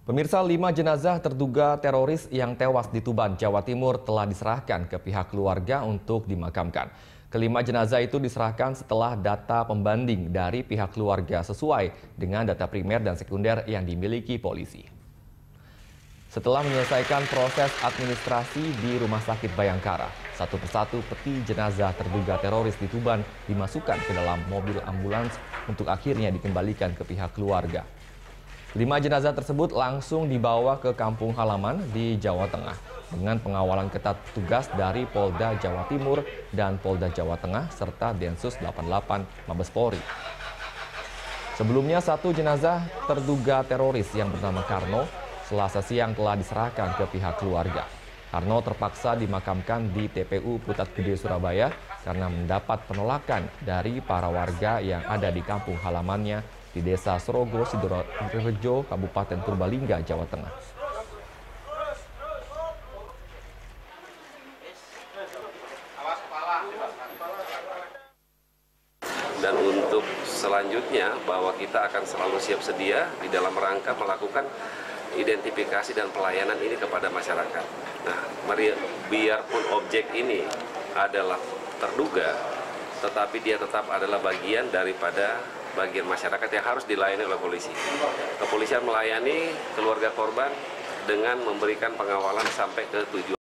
Pemirsa, 5 jenazah terduga teroris yang tewas di Tuban, Jawa Timur telah diserahkan ke pihak keluarga untuk dimakamkan. Kelima jenazah itu diserahkan setelah data pembanding dari pihak keluarga sesuai dengan data primer dan sekunder yang dimiliki polisi. Setelah menyelesaikan proses administrasi di Rumah Sakit Bayangkara, satu persatu peti jenazah terduga teroris di Tuban dimasukkan ke dalam mobil ambulans untuk akhirnya dikembalikan ke pihak keluarga. 5 jenazah tersebut langsung dibawa ke kampung halaman di Jawa Tengah dengan pengawalan ketat tugas dari Polda Jawa Timur dan Polda Jawa Tengah serta Densus 88 Mabes Polri. Sebelumnya, satu jenazah terduga teroris yang bernama Karno Selasa siang telah diserahkan ke pihak keluarga. Karno terpaksa dimakamkan di TPU Putat Gede, Surabaya karena mendapat penolakan dari para warga yang ada di kampung halamannya di Desa Sorogo, Sidorejo, Kabupaten Purbalingga, Jawa Tengah. Dan untuk selanjutnya bahwa kita akan selalu siap sedia di dalam rangka melakukan identifikasi dan pelayanan ini kepada masyarakat. Nah, biarpun objek ini adalah terduga, tetapi dia tetap adalah bagian daripada bagian masyarakat yang harus dilayani oleh polisi. Kepolisian melayani keluarga korban dengan memberikan pengawalan sampai ke tujuan.